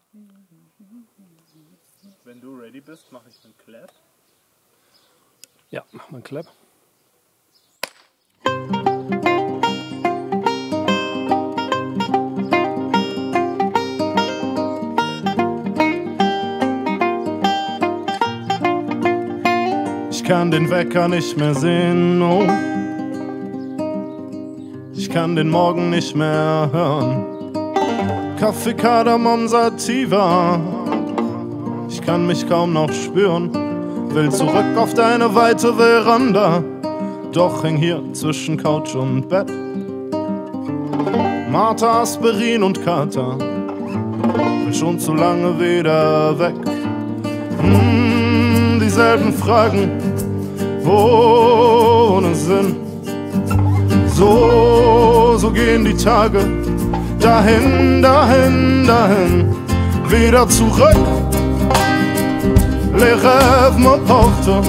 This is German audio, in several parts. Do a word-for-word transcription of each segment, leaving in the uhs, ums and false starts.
Wenn du ready bist, mache ich einen Clap. Ja, mach mal einen Clap. Ich kann den Wecker nicht mehr sehen, oh. Ich kann den Morgen nicht mehr hören. Kaffee, Kardamom, Sativa. Ich kann mich kaum noch spüren. Will zurück auf deine weite Veranda. Doch häng hier zwischen Couch und Bett. Martha, Aspirin und Kater. Will schon zu lange wieder weg. Hm, dieselben Fragen ohne Sinn. So, so gehen die Tage. Dahin, dahin, dahin. Wieder zurück. Les rêves m'emportent.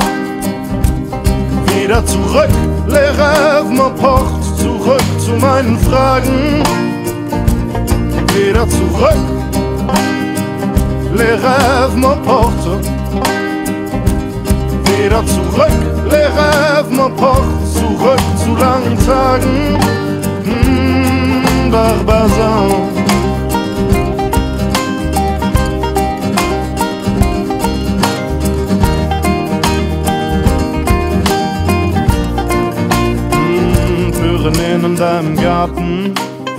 Wieder zurück. Les rêves m'emportent. Zurück zu meinen Fragen. Wieder zurück. Les rêves m'emportent. Wieder zurück. Les rêves m'emportent. Zurück zu langen Tagen. Mmh, Barbazan. Pyrenäen in deinem Garten,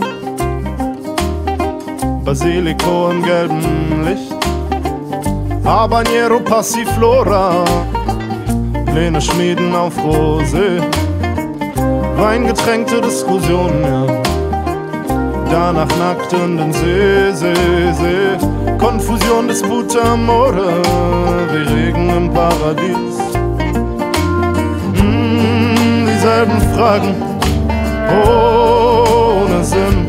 Basilico im gelben Licht, Habanero Passiflora, Pläne schmieden auf Rosé, weingetränkte Diskussionen, ja. Danach nackt in den See, See, See, Konfusion des Amore, wie Regen im Paradies. Mm, dieselben Fragen ohne Sinn.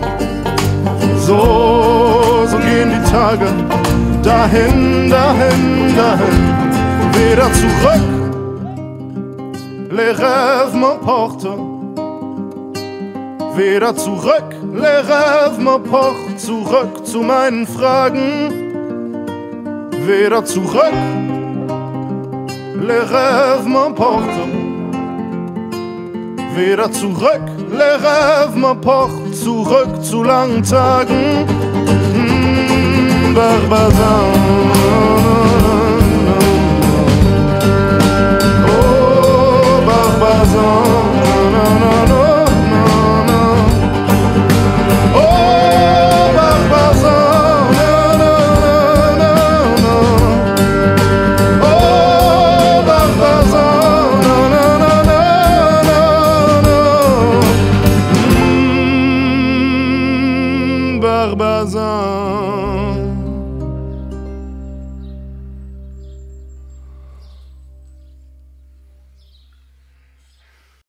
So, so gehen die Tage. Dahin, dahin, dahin. Wieder zurück. Les rêves m'emportent. Wieder zurück. Les rêves m'emportent. Zurück zu meinen Fragen. Wieder zurück. Les rêves m'emportent. Wieder zurück, les rêves m'emportent. Zurück zu langen Tagen. Mmh, Barbazan. Oh, Barbazan. Oh, Barbazan. Oh, Barbazan. Barbazan.